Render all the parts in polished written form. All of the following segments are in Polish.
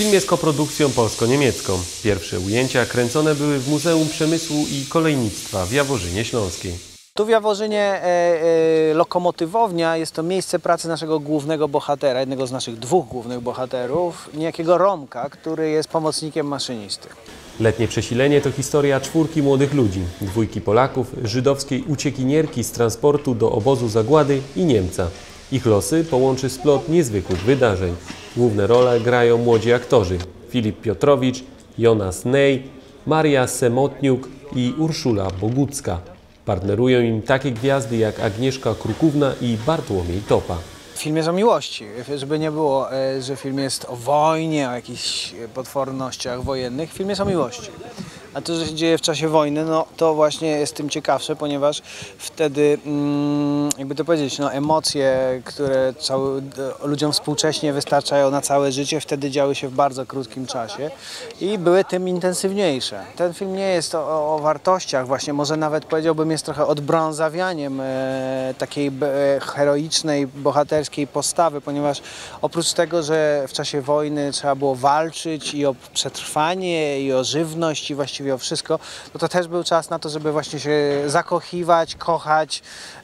Film jest koprodukcją polsko-niemiecką. Pierwsze ujęcia kręcone były w Muzeum Przemysłu i Kolejnictwa w Jaworzynie Śląskiej. Tu w Jaworzynie lokomotywownia jest to miejsce pracy naszego głównego bohatera, jednego z naszych dwóch głównych bohaterów, niejakiego Romka, który jest pomocnikiem maszynisty. Letnie przesilenie to historia 4 młodych ludzi, 2 Polaków, żydowskiej uciekinierki z transportu do obozu zagłady i Niemca. Ich losy połączy splot niezwykłych wydarzeń. Główne role grają młodzi aktorzy: Filip Piotrowicz, Jonas Ney, Maria Semotniuk i Urszula Bogucka. Partnerują im takie gwiazdy jak Agnieszka Krukówna i Bartłomiej Topa. Film jest o miłości, żeby nie było, że film jest o wojnie, o jakichś potwornościach wojennych. Film jest o miłości. A to, że się dzieje w czasie wojny, no to właśnie jest tym ciekawsze, ponieważ wtedy, jakby to powiedzieć, no emocje, które ludziom współcześnie wystarczają na całe życie, wtedy działy się w bardzo krótkim czasie i były tym intensywniejsze. Ten film nie jest o wartościach, właśnie może nawet powiedziałbym jest trochę odbrązawianiem takiej heroicznej, bohaterskiej postawy, ponieważ oprócz tego, że w czasie wojny trzeba było walczyć i o przetrwanie, i o żywność, i właściwie o wszystko, no to też był czas na to, żeby właśnie się zakochiwać, kochać,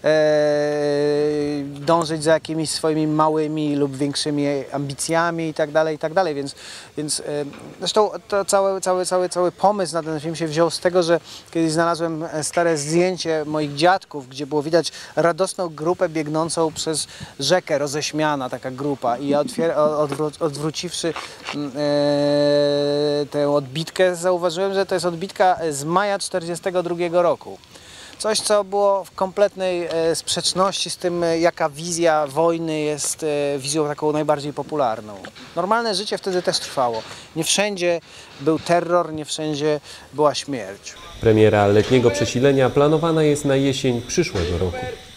dążyć za jakimiś swoimi małymi lub większymi ambicjami i tak dalej, więc zresztą to cały pomysł na ten film się wziął z tego, że kiedyś znalazłem stare zdjęcie moich dziadków, gdzie było widać radosną grupę biegnącą przez rzekę, roześmiana taka grupa, i ja odwróciwszy tę odbitkę, zauważyłem, że to jest odbitka z maja 1942 roku. Coś, co było w kompletnej sprzeczności z tym, jaka wizja wojny jest wizją taką najbardziej popularną. Normalne życie wtedy też trwało. Nie wszędzie był terror, nie wszędzie była śmierć. Premiera letniego przesilenia planowana jest na jesień przyszłego roku.